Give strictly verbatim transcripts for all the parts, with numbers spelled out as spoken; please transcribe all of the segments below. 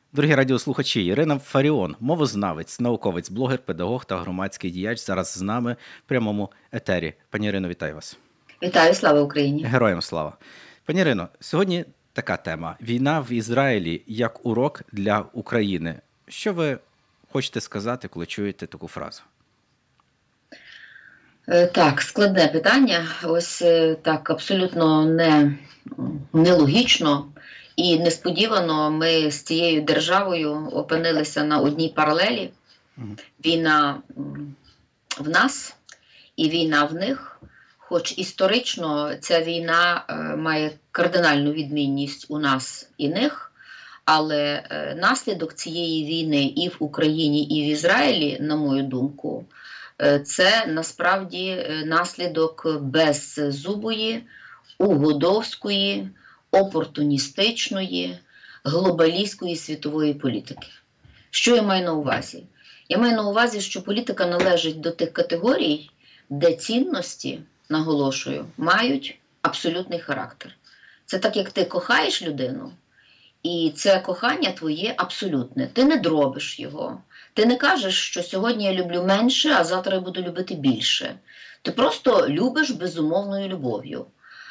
Дорогі радіослухачі, Ірина Фаріон, мовознавець, науковець, блогер, педагог та громадський діяч зараз з нами в прямому етері. Пані Ірино, вітаю вас. Вітаю, слава Україні. Героям слава. Пані Ірино, сьогодні така тема. Війна в Ізраїлі як урок для України. Що ви хочете сказати, коли чуєте таку фразу? Так, складне питання. Ось так абсолютно не, нелогічно і несподівано ми з цією державою опинилися на одній паралелі. Війна в нас і війна в них. Хоч історично ця війна має кардинальну відмінність у нас і них, але наслідок цієї війни і в Україні, і в Ізраїлі, на мою думку, це насправді наслідок беззубої, угодовської, опортуністичної, глобалістської світової політики. Що я маю на увазі? Я маю на увазі, що політика належить до тих категорій, де цінності, наголошую, мають абсолютний характер. Це так, як ти кохаєш людину, і це кохання твоє абсолютне. Ти не дробиш його. Ти не кажеш, що сьогодні я люблю менше, а завтра я буду любити більше. Ти просто любиш безумовною любов'ю.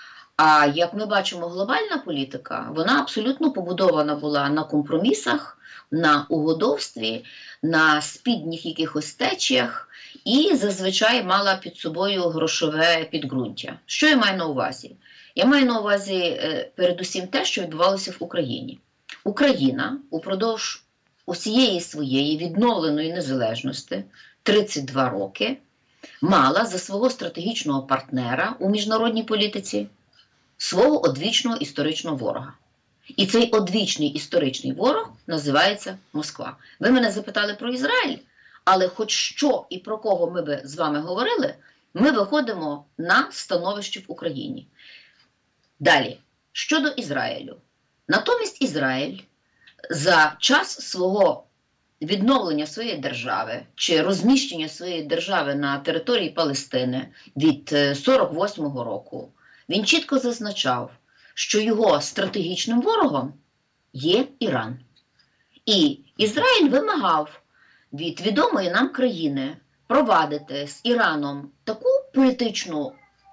А як ми бачимо, глобальна політика, вона абсолютно побудована була на компромісах, на угодовстві, на спідніх якихось течіях і зазвичай мала під собою грошове підґрунтя. Що я маю на увазі? Я маю на увазі передусім те, що відбувалося в Україні. Україна упродовж усієї своєї відновленої незалежності тридцять два роки мала за свого стратегічного партнера у міжнародній політиці свого одвічного історичного ворога. І цей одвічний історичний ворог називається Москва. Ви мене запитали про Ізраїль, але хоч що і про кого ми би з вами говорили, ми виходимо на становище в Україні. Далі, щодо Ізраїлю. Натомість Ізраїль за час свого відновлення своєї держави чи розміщення своєї держави на території Палестини від сорок восьмого року, він чітко зазначав, що його стратегічним ворогом є Іран. І Ізраїль вимагав від відомої нам країни провадити з Іраном таку політичну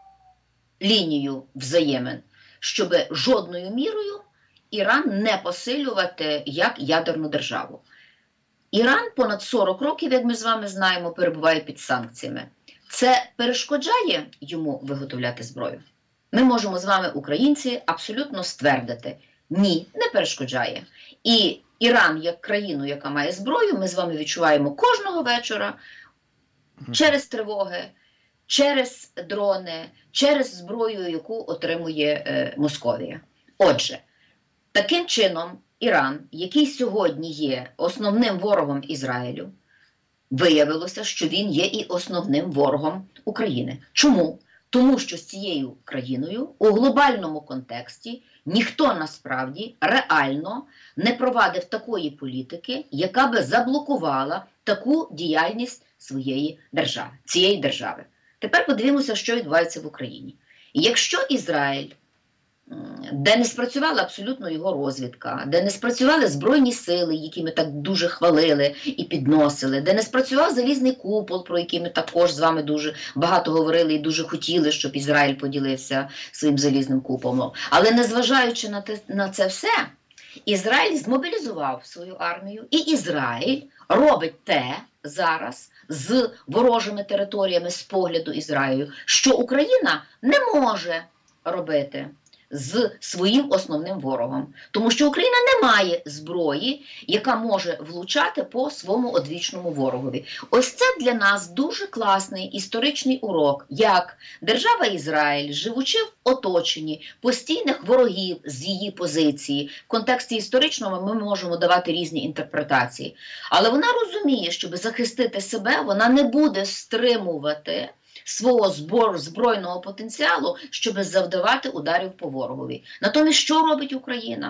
лінію взаємин, щоб жодною мірою Іран не посилювати як ядерну державу. Іран понад сорок років, як ми з вами знаємо, перебуває під санкціями. Це перешкоджає йому виготовляти зброю? Ми можемо з вами, українці, абсолютно ствердити. Ні, не перешкоджає. І Іран, як країну, яка має зброю, ми з вами відчуваємо кожного вечора через тривоги, через дрони, через зброю, яку отримує е, Московія. Отже, таким чином Іран, який сьогодні є основним ворогом Ізраїлю, виявилося, що він є і основним ворогом України. Чому? Тому що з цією країною у глобальному контексті ніхто насправді реально не провадив такої політики, яка би заблокувала таку діяльність своєї держави, цієї держави. Тепер подивимося, що відбувається в Україні. І якщо Ізраїль, де не спрацювала абсолютно його розвідка, де не спрацювали Збройні сили, які ми так дуже хвалили і підносили, де не спрацював залізний купол, про який ми також з вами дуже багато говорили і дуже хотіли, щоб Ізраїль поділився своїм залізним куполом. Але незважаючи на, те, на це все, Ізраїль змобілізував свою армію, і Ізраїль робить те зараз з ворожими територіями з погляду Ізраїлю, що Україна не може робити з своїм основним ворогом. Тому що Україна не має зброї, яка може влучати по своєму одвічному ворогові. Ось це для нас дуже класний історичний урок, як держава Ізраїль, живучи в оточенні постійних ворогів з її позиції, в контексті історичному ми можемо давати різні інтерпретації. Але вона розуміє, щоб захистити себе, вона не буде стримувати свого збору збройного потенціалу, щоб завдавати ударів по ворогові. Натомість, що робить Україна?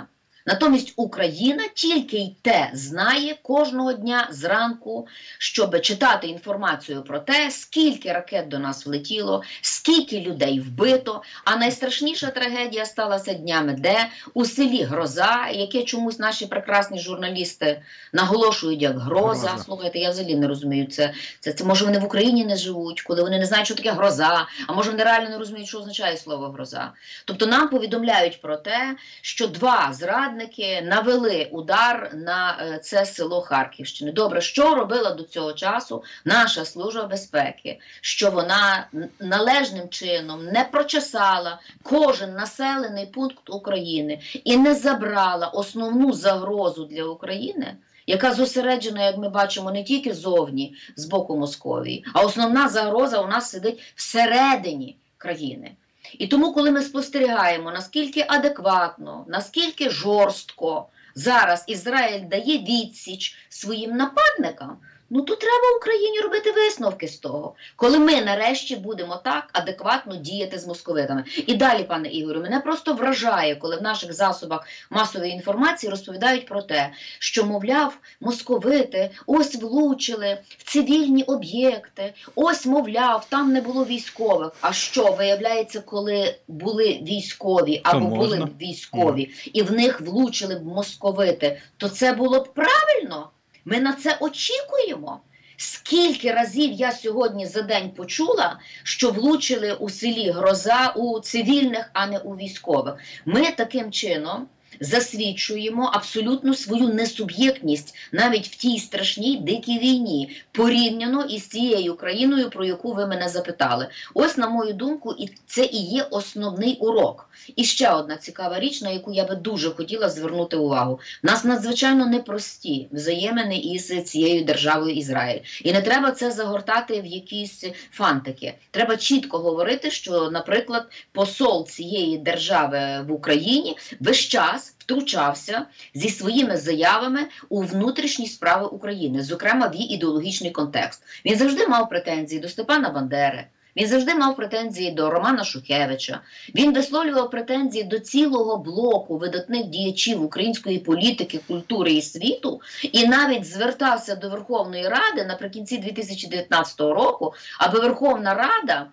Натомість Україна тільки й те знає кожного дня зранку, щоб читати інформацію про те, скільки ракет до нас влетіло, скільки людей вбито. А найстрашніша трагедія сталася днями, де у селі Гроза, яке чомусь наші прекрасні журналісти наголошують як гроза. Гроза. Слухайте, я взагалі не розумію, це, це, це може вони в Україні не живуть, коли вони не знають, що таке гроза, а може вони реально не розуміють, що означає слово гроза. Тобто нам повідомляють про те, що два зрадники навели удар на це село Харківщини. Добре, що робила до цього часу наша Служба безпеки? Що вона належним чином не прочесала кожен населений пункт України і не забрала основну загрозу для України, яка зосереджена, як ми бачимо, не тільки зовні, з боку Московії, а основна загроза у нас сидить всередині країни. І тому, коли ми спостерігаємо, наскільки адекватно, наскільки жорстко зараз Ізраїль дає відсіч своїм нападникам, ну то треба Україні робити висновки з того, коли ми нарешті будемо так адекватно діяти з московитами. І далі, пане Ігорю, мене просто вражає, коли в наших засобах масової інформації розповідають про те, що, мовляв, московити ось влучили в цивільні об'єкти, ось, мовляв, там не було військових. А що, виявляється, коли були військові або були б військові, і в них влучили б московити, то це було б правильно? Ми на це очікуємо. Скільки разів я сьогодні за день почула, що влучили у селі Гроза у цивільних, а не у військових. Ми таким чином засвідчуємо абсолютно свою несуб'єктність навіть в тій страшній дикій війні, порівняно із тією країною, про яку ви мене запитали. Ось, на мою думку, і це і є основний урок. І ще одна цікава річ, на яку я би дуже хотіла звернути увагу. У нас надзвичайно непрості взаємини із цією державою Ізраїль. І не треба це загортати в якісь фантики. Треба чітко говорити, що, наприклад, посол цієї держави в Україні весь час втручався зі своїми заявами у внутрішні справи України, зокрема в її ідеологічний контекст. Він завжди мав претензії до Степана Бандери, він завжди мав претензії до Романа Шухевича, він висловлював претензії до цілого блоку видатних діячів української політики, культури і світу, і навіть звертався до Верховної Ради наприкінці дві тисячі дев'ятнадцятого року, аби Верховна Рада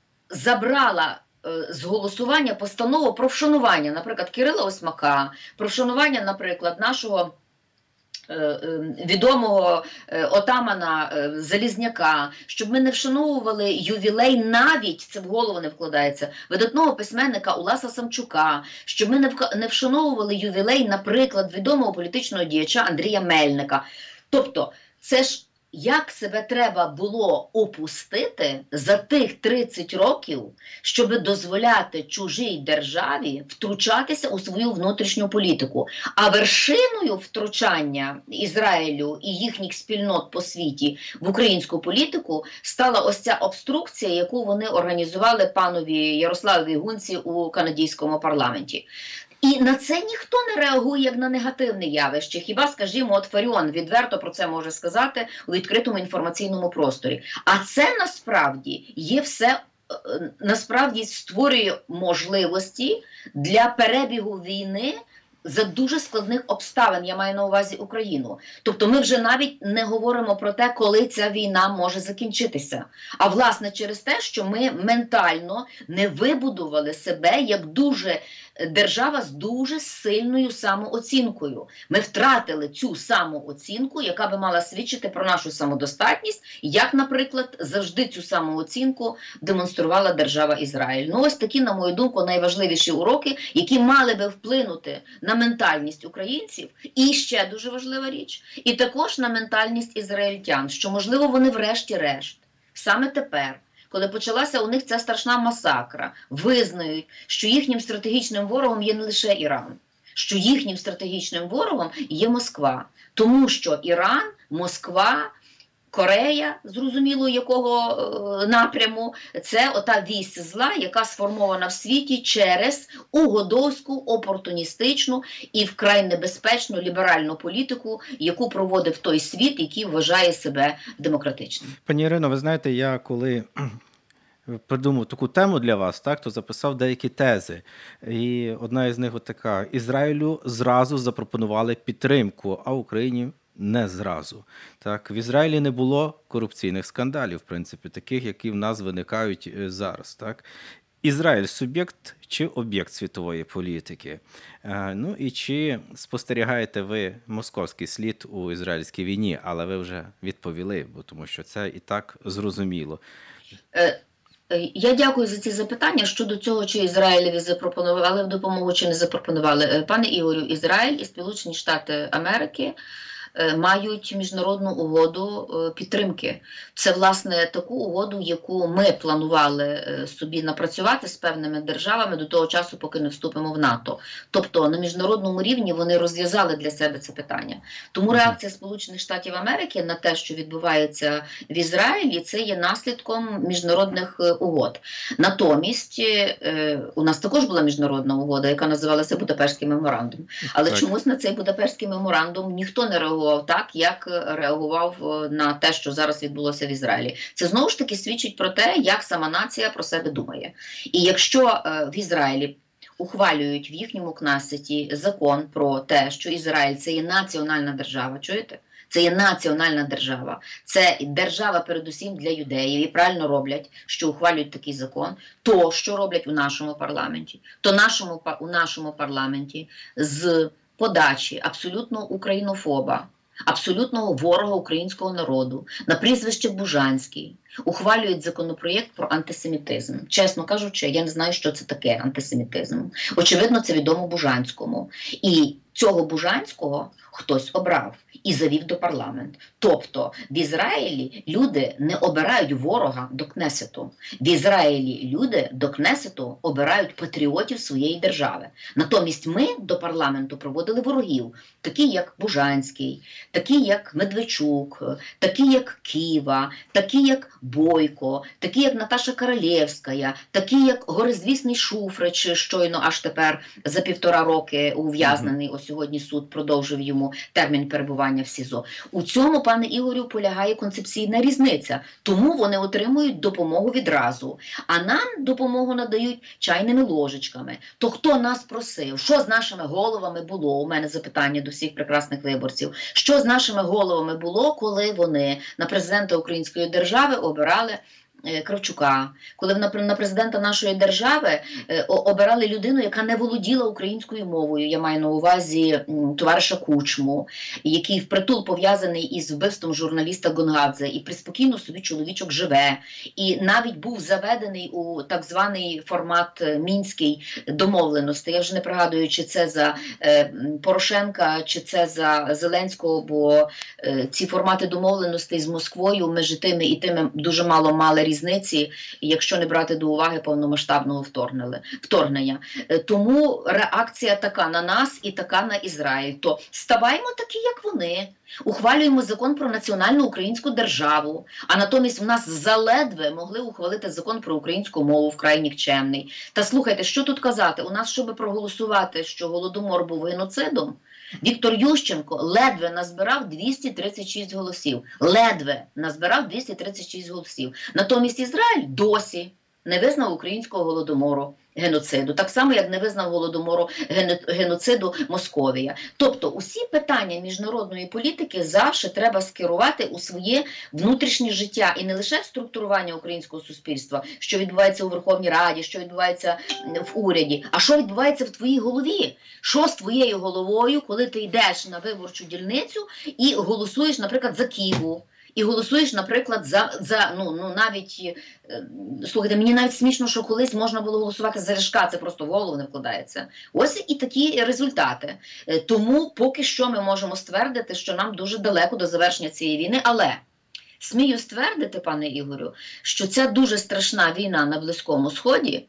забрала з голосування постанову про вшанування, наприклад, Кирила Осьмака, про вшанування, наприклад, нашого відомого отамана Залізняка, щоб ми не вшановували ювілей, навіть це в голову не вкладається, видатного письменника Уласа Самчука, щоб ми не вшановували ювілей, наприклад, відомого політичного діяча Андрія Мельника. Тобто, це ж як себе треба було опустити за тих тридцять років, щоб дозволяти чужій державі втручатися у свою внутрішню політику. А вершиною втручання Ізраїлю і їхніх спільнот по світі в українську політику стала ось ця обструкція, яку вони організували панові Ярославові Гунці у канадському парламенті. І на це ніхто не реагує як на негативне явище. Хіба, скажімо, от Фаріон відверто про це може сказати у відкритому інформаційному просторі. А це насправді є все, насправді створює можливості для перебігу війни за дуже складних обставин, я маю на увазі Україну. Тобто ми вже навіть не говоримо про те, коли ця війна може закінчитися. А власне через те, що ми ментально не вибудували себе як дуже держава з дуже сильною самооцінкою. Ми втратили цю самооцінку, яка би мала свідчити про нашу самодостатність, як, наприклад, завжди цю самооцінку демонструвала держава Ізраїль. Ну ось такі, на мою думку, найважливіші уроки, які мали би вплинути на ментальність українців. І ще дуже важлива річ, і також на ментальність ізраїльтян, що, можливо, вони врешті-решт, саме тепер, коли почалася у них ця страшна масакра, визнають, що їхнім стратегічним ворогом є не лише Іран, що їхнім стратегічним ворогом є Москва. Тому що Іран, Москва, Корея, зрозуміло якого е, напряму, це ота вісь зла, яка сформована в світі через угодовську, опортуністичну і вкрай небезпечну ліберальну політику, яку проводив той світ, який вважає себе демократичним. Пані Ірино, ви знаєте, я коли придумав таку тему для вас, так, то записав деякі тези. І одна із них от така: Ізраїлю зразу запропонували підтримку, а Україні не зразу. Так, в Ізраїлі не було корупційних скандалів, в принципі, таких, які в нас виникають е, зараз, так. Ізраїль суб'єкт чи об'єкт світової політики? Е, Ну і чи спостерігаєте ви московський слід у ізраїльській війні? Але ви вже відповіли, бо тому що це і так зрозуміло. Е, е, Я дякую за ці запитання щодо цього, чи Ізраїлеві запропонували допомогу, чи не запропонували. Е, Пане Ігорю, Ізраїль і Сполучені Штати Америки е, мають міжнародну угоду е, підтримки. Це, власне, таку угоду, яку ми планували е, собі напрацювати з певними державами до того часу, поки не вступимо в НАТО. Тобто на міжнародному рівні вони розв'язали для себе це питання. Тому реакція Сполучених Штатів Америки на те, що відбувається в Ізраїлі, це є наслідком міжнародних е, угод. Натомість е, у нас також була міжнародна угода, яка називалася Будапештський меморандум. Але Так. чомусь на цей Будапештський меморандум ніхто не реагував так, як реагував е, на те, що зараз відбулося в Ізраїлі. Це знову ж таки свідчить про те, як сама нація про себе думає. І якщо е, в Ізраїлі ухвалюють в їхньому кнесеті закон про те, що Ізраїль – це є національна держава, чуєте? Це є національна держава, це держава передусім для юдеїв, і правильно роблять, що ухвалюють такий закон. То, що роблять у нашому парламенті, то нашому, у нашому парламенті з подачі абсолютно українофоба, абсолютного ворога українського народу, на прізвище Бужанський, ухвалюють законопроєкт про антисемітизм. Чесно кажучи, я не знаю, що це таке антисемітизм. Очевидно, це відомо Бужанському. І цього Бужанського хтось обрав і завів до парламенту. Тобто в Ізраїлі люди не обирають ворога до Кнесету. В Ізраїлі люди до Кнесету обирають патріотів своєї держави. Натомість ми до парламенту проводили ворогів, такі як Бужанський, такі як Медведчук, такі як Ківа, такі як Бойко, такі як Наташа Королєвська, такі як горизвісний Шуфрич, щойно аж тепер за півтора роки ув'язнений, ось сьогодні суд продовжив йому термін перебування в СІЗО. У цьому, пане Ігорю, полягає концепційна різниця. Тому вони отримують допомогу відразу. А нам допомогу надають чайними ложечками. То хто нас просив? Що з нашими головами було? У мене запитання до всіх прекрасних виборців. Що з нашими головами було, коли вони на президента Української держави обирали Кравчука, коли на президента нашої держави обирали людину, яка не володіла українською мовою, я маю на увазі товариша Кучму, який впритул пов'язаний із вбивством журналіста Гонгадзе, і приспокійно собі чоловічок живе, і навіть був заведений у так званий формат мінський домовленостей. Я вже не пригадую, чи це за Порошенка, чи це за Зеленського, бо ці формати домовленостей з Москвою між тими і тими дуже мало мали різниці, якщо не брати до уваги повномасштабного вторгнення. Тому реакція така на нас і така на Ізраїль. То ставаймо такі, як вони. Ухвалюємо закон про національну українську державу, а натомість в нас заледве могли ухвалити закон про українську мову, вкрай нікчемний. Та слухайте, що тут казати? У нас, щоб проголосувати, що Голодомор був геноцидом, Віктор Ющенко ледве назбирав двісті тридцять шість голосів. Ледве назбирав двісті тридцять шість голосів. Натомість Ізраїль досі не визнав українського Голодомору геноциду. Так само, як не визнав Голодомору геноциду Московія. Тобто, усі питання міжнародної політики завжди треба скерувати у своє внутрішнє життя. І не лише структурування українського суспільства, що відбувається у Верховній Раді, що відбувається в уряді, а що відбувається в твоїй голові. Що з твоєю головою, коли ти йдеш на виборчу дільницю і голосуєш, наприклад, за Києву. І голосуєш, наприклад, за, за ну, ну навіть, слухайте, мені навіть смішно, що колись можна було голосувати за Ляшка, це просто в голову не вкладається. Ось і такі результати. Тому поки що ми можемо ствердити, що нам дуже далеко до завершення цієї війни, але смію ствердити, пане Ігорю, що ця дуже страшна війна на Близькому Сході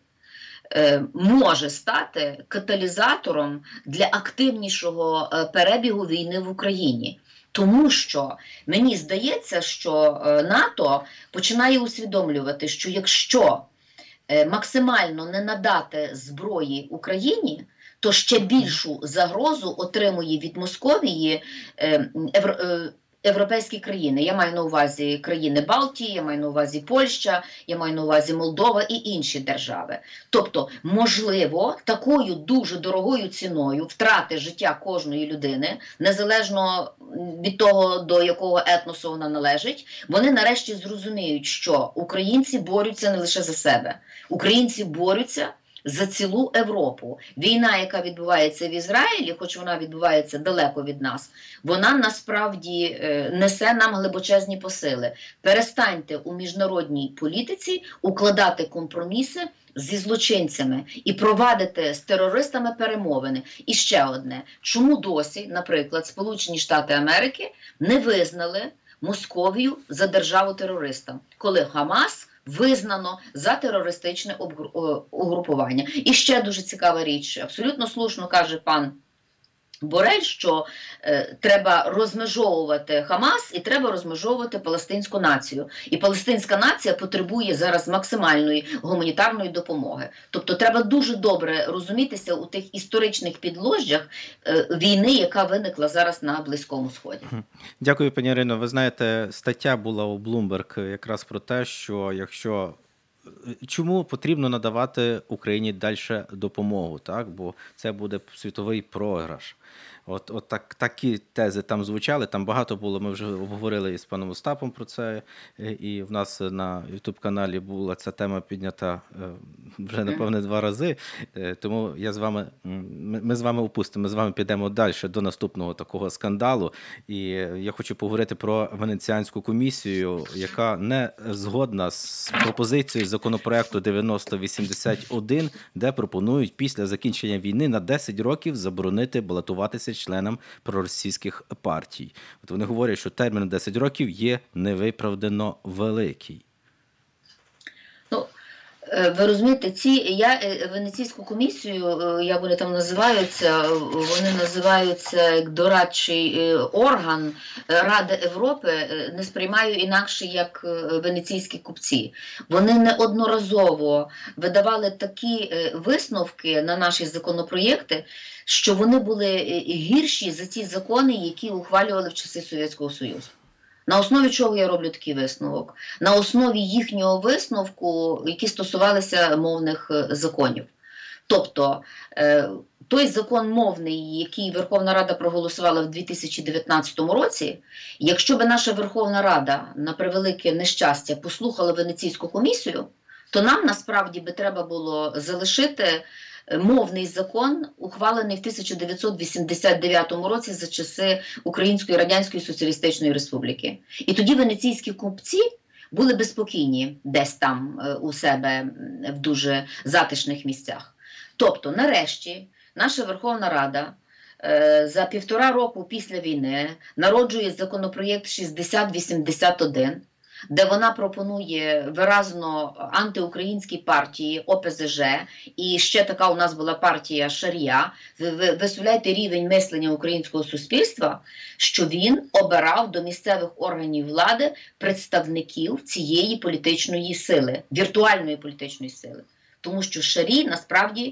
може стати каталізатором для активнішого перебігу війни в Україні. Тому що мені здається, що НАТО починає усвідомлювати, що якщо максимально не надати зброї Україні, то ще більшу загрозу отримує від Московії європейські країни. Я маю на увазі країни Балтії, я маю на увазі Польща, я маю на увазі Молдова і інші держави. Тобто, можливо, такою дуже дорогою ціною втрати життя кожної людини, незалежно від того, до якого етносу вона належить, вони нарешті зрозуміють, що українці борються не лише за себе. Українці борються за цілу Європу. Війна, яка відбувається в Ізраїлі, хоч вона відбувається далеко від нас, вона насправді несе нам глибочезні посили. Перестаньте у міжнародній політиці укладати компроміси зі злочинцями і провадити з терористами перемовини. І ще одне. Чому досі, наприклад, Сполучені Штати Америки не визнали Московію за державу-терориста, коли Хамас визнано за терористичне угрупування. І ще дуже цікава річ. Абсолютно слушно каже пан Борель, що е, треба розмежовувати Хамас і треба розмежовувати палестинську націю. І палестинська нація потребує зараз максимальної гуманітарної допомоги. Тобто треба дуже добре розумітися у тих історичних підложжях е, війни, яка виникла зараз на Близькому Сході. Дякую, пані Ірино. Ви знаєте, стаття була у Bloomberg якраз про те, що якщо чому потрібно надавати Україні далі допомогу, так? Бо це буде світовий програш. От, от так, такі тези там звучали, там багато було, ми вже обговорили із паном Остапом про це, і в нас на ютуб-каналі була ця тема піднята вже, напевне, два рази, тому я з вами, ми з вами опустимо, ми з вами підемо далі до наступного такого скандалу, і я хочу поговорити про Венеціанську комісію, яка не згодна з пропозицією законопроекту дев'яносто вісімдесят один, де пропонують після закінчення війни на десять років заборонити балотуватися членам проросійських партій. От вони говорять, що термін десять років є невиправдано великий. Ну, ви розумієте, ці, я Венеційську комісію, як вони там називаються, вони називаються як дорадчий орган Ради Європи, не сприймаю інакше, як венеційські купці. Вони неодноразово видавали такі висновки на наші законопроєкти, що вони були гірші за ті закони, які ухвалювали в часи Совєтського Союзу. На основі чого я роблю такий висновок? На основі їхнього висновку, які стосувалися мовних законів. Тобто, той закон мовний, який Верховна Рада проголосувала в дві тисячі дев'ятнадцятому році, якщо б наша Верховна Рада, на превелике нещастя, послухала Венеційську комісію, то нам насправді би треба було залишити мовний закон, ухвалений в тисяча дев'ятсот вісімдесят дев'ятому році за часи Української Радянської Соціалістичної Республіки. І тоді венеційські купці були би спокійні десь там у себе в дуже затишних місцях. Тобто, нарешті, наша Верховна Рада за півтора року після війни народжує законопроєкт шістдесят вісімдесят один, де вона пропонує виразно антиукраїнські партії О Пе Зе Же, і ще така у нас була партія Шарія, виставляєте рівень мислення українського суспільства, що він обирав до місцевих органів влади представників цієї політичної сили, віртуальної політичної сили. Тому що Шарій, насправді,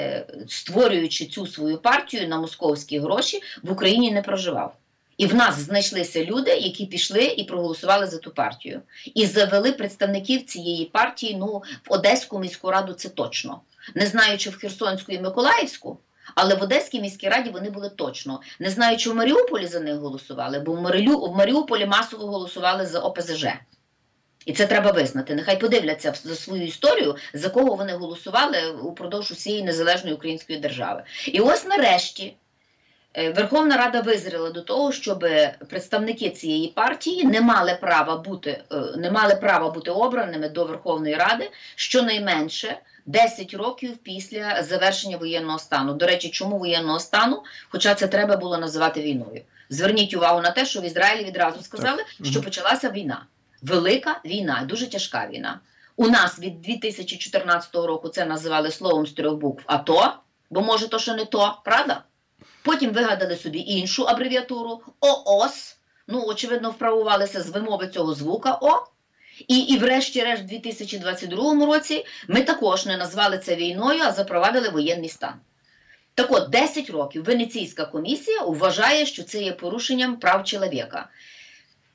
створюючи цю свою партію на московські гроші, в Україні не проживав. І в нас знайшлися люди, які пішли і проголосували за ту партію. І завели представників цієї партії, ну, в Одеську міську раду це точно. Не знаю, чи в Херсонську і Миколаївську, але в Одеській міській раді вони були точно. Не знаю, чи в Маріуполі за них голосували, бо в, Марилю, в Маріуполі масово голосували за О Пе Зе Же. І це треба визнати. Нехай подивляться за свою історію, за кого вони голосували упродовж усієї незалежної української держави. І ось нарешті Верховна Рада визріла до того, щоб представники цієї партії не мали права бути, не мали права бути обраними до Верховної Ради щонайменше десять років після завершення воєнного стану. До речі, чому воєнного стану? Хоча це треба було називати війною. Зверніть увагу на те, що в Ізраїлі відразу сказали, що почалася війна. Велика війна, дуже тяжка війна. У нас від дві тисячі чотирнадцятого року це називали словом з трьох букв АТО, бо може то, що не то, правда? Потім вигадали собі іншу абревіатуру О О С, ну, очевидно, вправувалися з вимови цього звука О. І, і врешті-решт, в дві тисячі двадцять другому році ми також не назвали це війною, а запровадили воєнний стан. Так от, десять років Венеційська комісія вважає, що це є порушенням прав чоловіка.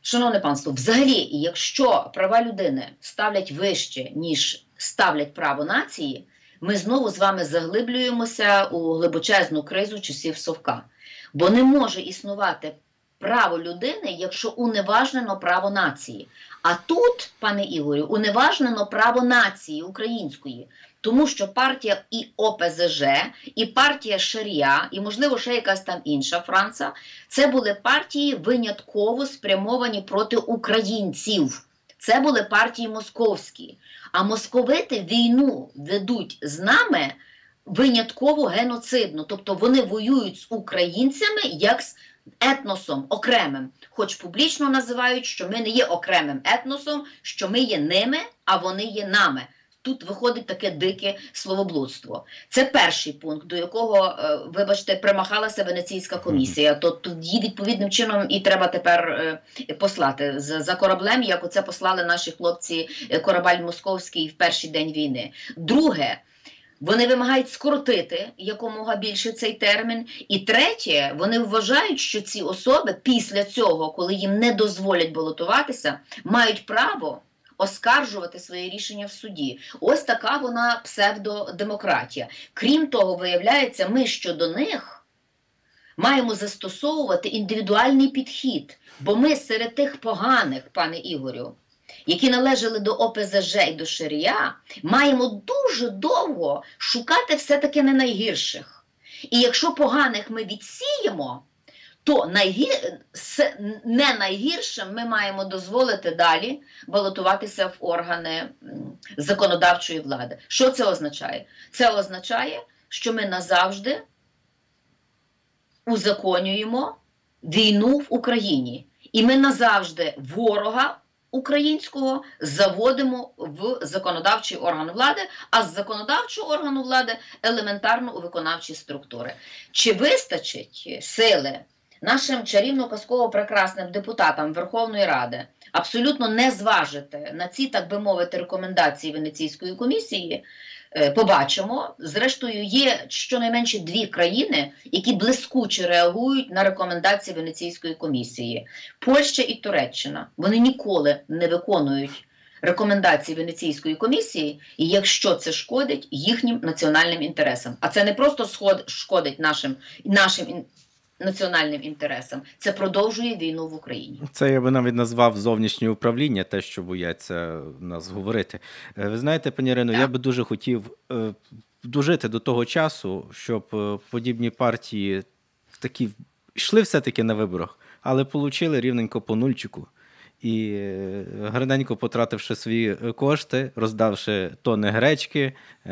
Шановне панство, взагалі, якщо права людини ставлять вище, ніж ставлять право нації, ми знову з вами заглиблюємося у глибочезну кризу часів Совка. Бо не може існувати право людини, якщо уневажнено право нації. А тут, пане Ігорю, уневажнено право нації української. Тому що партія і О Пе Зе Же, і партія Шарія, і, можливо, ще якась там інша Франца, це були партії винятково спрямовані проти українців. Це були партії московські. А московити війну ведуть з нами винятково геноцидно. Тобто вони воюють з українцями як з етносом окремим. Хоч публічно називають, що ми не є окремим етносом, що ми є ними, а вони є нами. Тут виходить таке дике словоблудство. Це перший пункт, до якого, вибачте, примахалася Венеційська комісія. То тоді відповідним чином і треба тепер послати за кораблем, як оце послали наші хлопці корабель московський в перший день війни. Друге, вони вимагають скоротити якомога більше цей термін. І третє, вони вважають, що ці особи після цього, коли їм не дозволять балотуватися, мають право оскаржувати своє рішення в суді. Ось така вона псевдодемократія. Крім того, виявляється, ми щодо них маємо застосовувати індивідуальний підхід. Бо ми серед тих поганих, пане Ігорю, які належали до О Пе Зе Же і до Шарія, маємо дуже довго шукати все-таки не найгірших. І якщо поганих ми відсіємо, то найгір... не найгіршим ми маємо дозволити далі балотуватися в органи законодавчої влади. Що це означає? Це означає, що ми назавжди узаконюємо війну в Україні. І ми назавжди ворога українського заводимо в законодавчий орган влади, а з законодавчого органу влади елементарно у виконавчі структури. Чи вистачить сили нашим чарівно-казково-прекрасним депутатам Верховної Ради абсолютно не зважити на ці, так би мовити, рекомендації Венеційської комісії? Побачимо. Зрештою, є щонайменше дві країни, які блискуче реагують на рекомендації Венеційської комісії. Польща і Туреччина. Вони ніколи не виконують рекомендації Венеційської комісії, і якщо це шкодить їхнім національним інтересам. А це не просто шкодить нашим, нашим національним інтересам, це продовжує війну в Україні. Це я би навіть назвав зовнішнє управління, те, що бояться нас говорити. Ви знаєте, пані Ірино, я би дуже хотів дожити до того часу, щоб подібні партії такі йшли все-таки на виборах, але отримали рівненько по нульчику. І гарненько потративши свої кошти, роздавши тони гречки,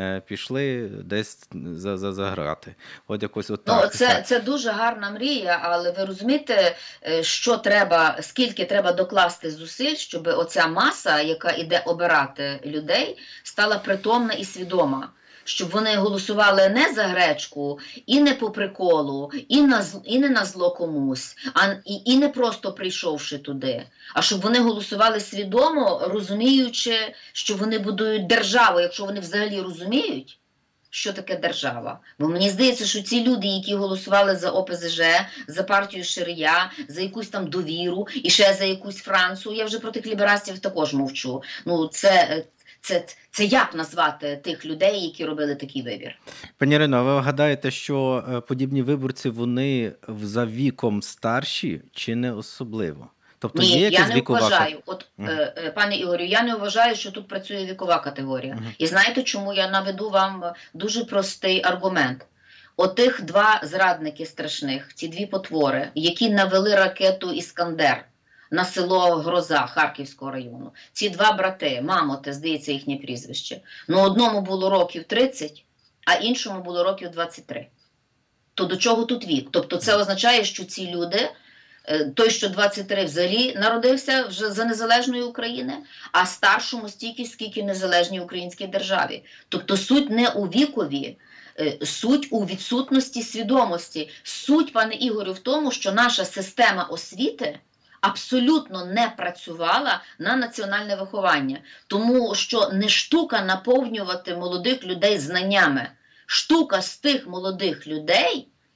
пішли десь за, за, заграти. От якось от так. Ну, це, це дуже гарна мрія, але ви розумієте, що треба, скільки треба докласти зусиль, щоб оця маса, яка іде обирати людей, стала притомна і свідома. Щоб вони голосували не за гречку, і не по приколу, і, на, і не на зло комусь, а, і, і не просто прийшовши туди, а щоб вони голосували свідомо, розуміючи, що вони будують державу, якщо вони взагалі розуміють, що таке держава. Бо мені здається, що ці люди, які голосували за О Пе Зе Же, за партію Шарія, за якусь там довіру, і ще за якусь Францію, я вже про тих ліберастів також мовчу, ну це... Це, це як назвати тих людей, які робили такий вибір? Пані Ірино, а ви гадаєте, що подібні виборці, вони за віком старші чи не особливо? Тобто Ні, є якась я не вікова... вважаю. От, uh-huh. е, пане Ігорю, я не вважаю, що тут працює вікова категорія. Uh-huh. І знаєте, чому? Я наведу вам дуже простий аргумент. Отих два зрадники страшних, ці дві потвори, які навели ракету «Іскандер» на село Гроза Харківського району. Ці два брати, Мамоти, здається їхнє прізвище. Ну, одному було років тридцять, а іншому було років двадцять три. То до чого тут вік? Тобто це означає, що ці люди, той, що двадцять три взагалі народився вже за незалежної України, а старшому стільки, скільки незалежній українській державі. Тобто суть не у вікові, суть у відсутності свідомості. Суть, пане Ігорю, в тому, що наша система освіти абсолютно не працювала на національне виховання. Тому що не штука наповнювати молодих людей знаннями. Штука з тих молодих людей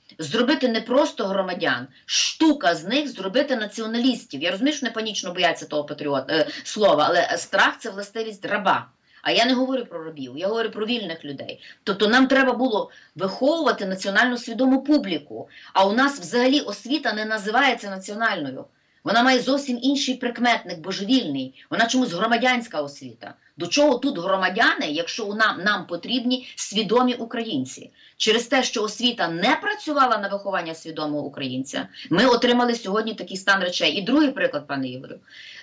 зробити не просто громадян, штука з них зробити націоналістів. Я розумію, що не панічно бояться того патріот, е, слова, але страх – це властивість раба. А я не говорю про рабів, я говорю про вільних людей. Тобто нам треба було виховувати національно свідому публіку. А у нас взагалі освіта не називається національною. Вона має зовсім інший прикметник, божевільний. Вона чомусь громадянська освіта. До чого тут громадяни, якщо у нам, нам потрібні свідомі українці? Через те, що освіта не працювала на виховання свідомого українця, ми отримали сьогодні такий стан речей. І другий приклад, пане Ігорю.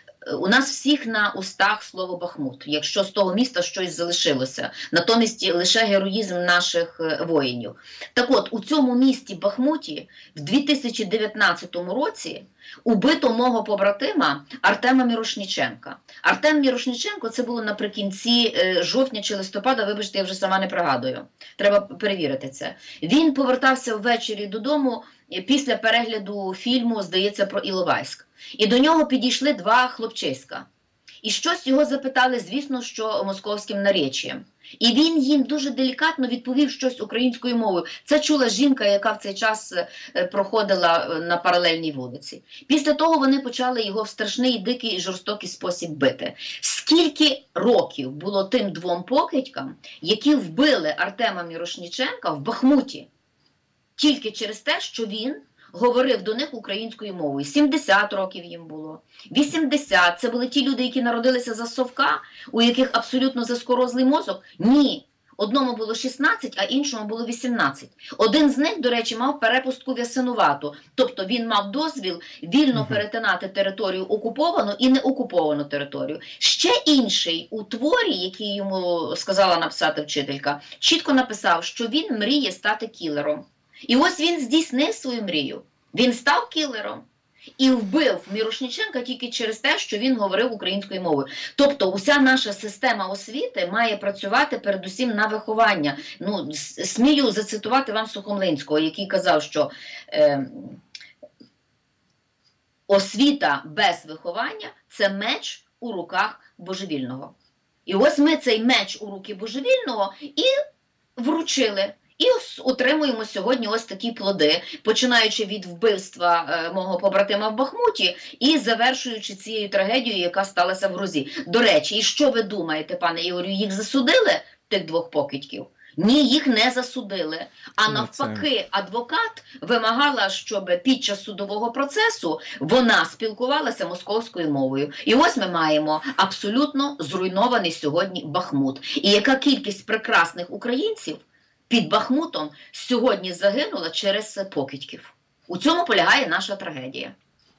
У нас всіх на устах слово Бахмут, якщо з того міста щось залишилося. Натомість лише героїзм наших воїнів. Так от, у цьому місті Бахмуті в дві тисячі дев'ятнадцятому році убито мого побратима Артема Мірошніченка. Артем Мірошніченко – це було наприкінці жовтня чи листопада, вибачте, я вже сама не пригадую. Треба перевірити це. Він повертався ввечері додому після перегляду фільму, здається, про Іловайськ. І до нього підійшли два хлопчиська. І щось його запитали, звісно, що московським наречієм. І він їм дуже делікатно відповів щось українською мовою. Це чула жінка, яка в цей час проходила на паралельній вулиці. Після того вони почали його в страшний, дикий і жорстокий спосіб бити. Скільки років було тим двом покидькам, які вбили Артема Мірошніченка в Бахмуті? Тільки через те, що він говорив до них українською мовою. сімдесят років їм було, вісімдесят. Це були ті люди, які народилися за совка, у яких абсолютно заскорозлий мозок? Ні. Одному було шістнадцять, а іншому було вісімнадцять. Один з них, до речі, мав перепустку в Ясинувату. Тобто він мав дозвіл вільно перетинати територію окуповану і неокуповану територію. Ще інший у творі, який йому сказала написати вчителька, чітко написав, що він мріє стати кілером. І ось він здійснив свою мрію. Він став кілером і вбив Мірошніченка тільки через те, що він говорив українською мовою. Тобто уся наша система освіти має працювати передусім на виховання. Ну, смію зацитувати вам Сухомлинського, який казав, що е, освіта без виховання – це меч у руках божевільного. І ось ми цей меч у руки божевільного і вручили. І ось отримуємо сьогодні ось такі плоди, починаючи від вбивства е, мого побратима в Бахмуті і завершуючи цією трагедією, яка сталася в Грузі. До речі, і що ви думаєте, пане Ігорю, їх засудили, тих двох покидьків? Ні, їх не засудили. А навпаки, адвокат вимагала, щоб під час судового процесу вона спілкувалася московською мовою. І ось ми маємо абсолютно зруйнований сьогодні Бахмут. І яка кількість прекрасних українців під Бахмутом сьогодні загинула через покидьків. У цьому полягає наша трагедія.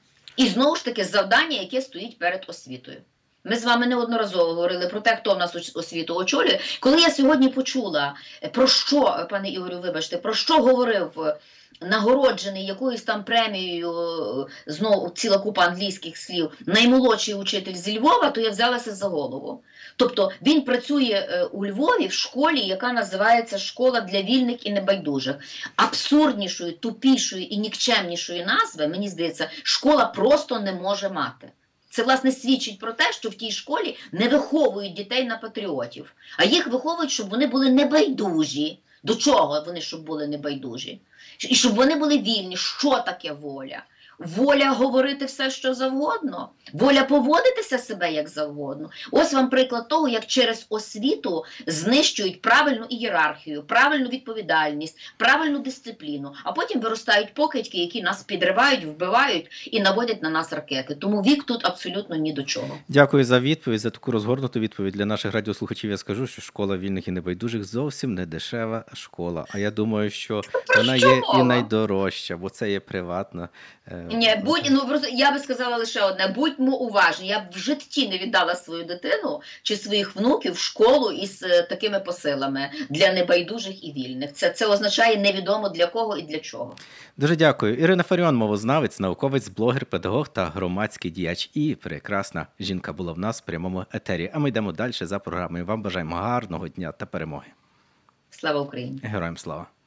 І знову ж таки завдання, яке стоїть перед освітою. Ми з вами неодноразово говорили про те, хто в нас освіту очолює. Коли я сьогодні почула, про що, пане Ігорю, вибачте, про що говорив нагороджений якоюсь там премією, знову ціла купа англійських слів, наймолодший учитель зі Львова, то я взялася за голову. Тобто він працює у Львові в школі, яка називається «Школа для вільних і небайдужих». Абсурднішої, тупішої і нікчемнішої назви, мені здається, школа просто не може мати. Це, власне, свідчить про те, що в тій школі не виховують дітей на патріотів, а їх виховують, щоб вони були небайдужі. До чого вони, щоб були небайдужі? І щоб вони були вільні. Що таке воля? Воля говорити все, що завгодно. Воля поводитися себе як завгодно. Ось вам приклад того, як через освіту знищують правильну ієрархію, правильну відповідальність, правильну дисципліну. А потім виростають покидьки, які нас підривають, вбивають і наводять на нас ракети. Тому вік тут абсолютно ні до чого. Дякую за відповідь, за таку розгорнуту відповідь. Для наших радіослухачів я скажу, що школа вільних і небайдужих зовсім не дешева школа. А я думаю, що вона є і найдорожча, бо це є приватна. Ні, будь, ну, я би сказала лише одне, будьмо уважні. Я б в житті не віддала свою дитину чи своїх внуків в школу із такими посилами для небайдужих і вільних. Це, це означає невідомо для кого і для чого. Дуже дякую. Ірина Фаріон, мовознавець, науковець, блогер, педагог та громадський діяч. І прекрасна жінка була в нас в прямому етері. А ми йдемо далі за програмою. Вам бажаємо гарного дня та перемоги. Слава Україні! Героям слава!